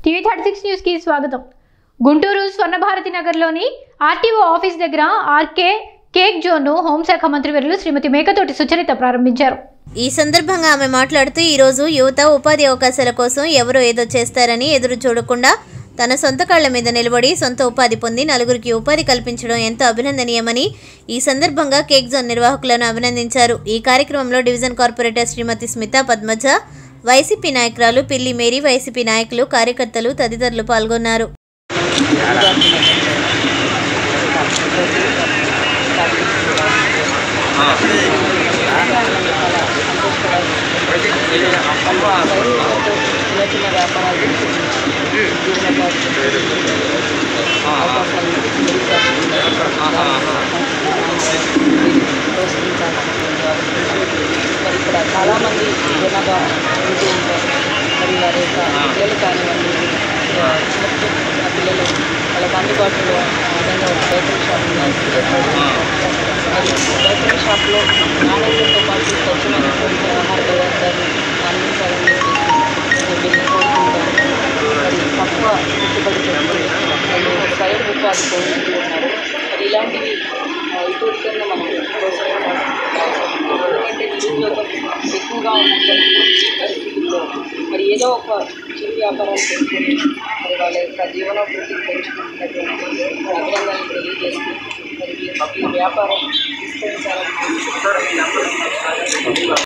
టీవీ36 news కి స్వాగతం. గుంటూరు స్వర్ణభారతి నగర్లోని ఆర్టీఓ ఆఫీస్ దగ్గర ఆర్కే కేక్ జోన్ ను హోంశాఖ మంత్రి వర్యులు శ్రీమతి మేకతోటి సుచరిత ప్రారంభించారు. ఈ సందర్భంగా ఆమె మాట్లాడుతూ ఈ రోజు యువత ఉపాధి అవకాశాల కోసం ఎవరో ఏదో చేస్తారని ఎదురు చూడకుండా తన సొంత కాళ్ల మీద నిలబడి సొంత ఉపాధి పొంది నలుగురికి ఉపాధి కల్పించడం ఎంతో అభినందనీయమని ఈ సందర్భంగా కేక్ జోన్ నిర్వాహకులను అభినందించారు. ఈ కార్యక్రమంలో డివిజన్ కార్పొరేటర్ శ్రీమతి స్మితా పద్మజ, వైసీపీ నాయకురాలు పిల్లి మేరీ, వైసీపీ నాయకులు, కార్యకర్తలు తదితరులు పాల్గొన్నారు. ఇక్కడ చాలామంది జనాభా ఉంటూ ఉంటారు. మరి వారి యొక్క పిల్లలు కానివ్వండి, పిల్లలు వాళ్ళకి అందుబాటులో విధంగా ఒక బేకరీ షాప్ మరి బేకరీ షాప్లో నాణ్యతతో పాటు స్వచ్ఛమైనటువంటి ఆహార పదార్థాలు అందించాలని చెప్పేసి కోరుకుంటారు. మరి తక్కువ పెట్టుబడి పెట్టి వాళ్ళు స్వయం ఉపాధి కోరుకుంటూ ఉన్నారు. మరి ఇలాంటివి ఇటీవల మనం ప్రోత్సహించాలి. ఎందుకంటే నిరుద్యోగం ఎక్కువగా ఉన్నటువంటి పరిస్థితుల్లో మరి ఏదో ఒక చిరు వ్యాపారాలు చేసుకుని మరి వాళ్ళ యొక్క జీవనోభివృద్ధిని పెంచుకుంటున్నటువంటి అభినందనలు తెలియజేస్తూ మరి ఈ వ్యాపారం విస్తరించాలని